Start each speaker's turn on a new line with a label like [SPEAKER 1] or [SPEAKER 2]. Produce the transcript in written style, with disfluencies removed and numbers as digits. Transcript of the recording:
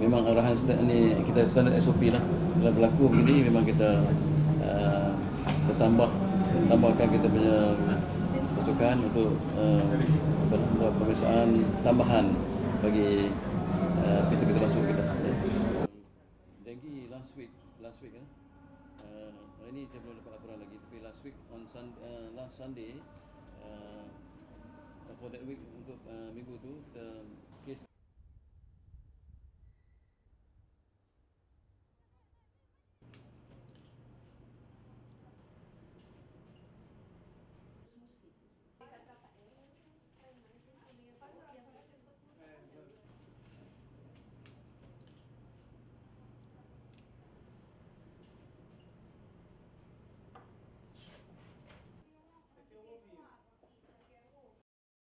[SPEAKER 1] memang arahan ni kita standard SOP lah. Kalau berlaku begini memang kita tambahkan kita punya pasukan untuk pemeriksaan tambahan bagi pintu-pintu masuk kita. Denggi last week kan. Hari ni saya belum dapat laporan lagi, tapi last week last Sunday for that week untuk minggu tu kita kes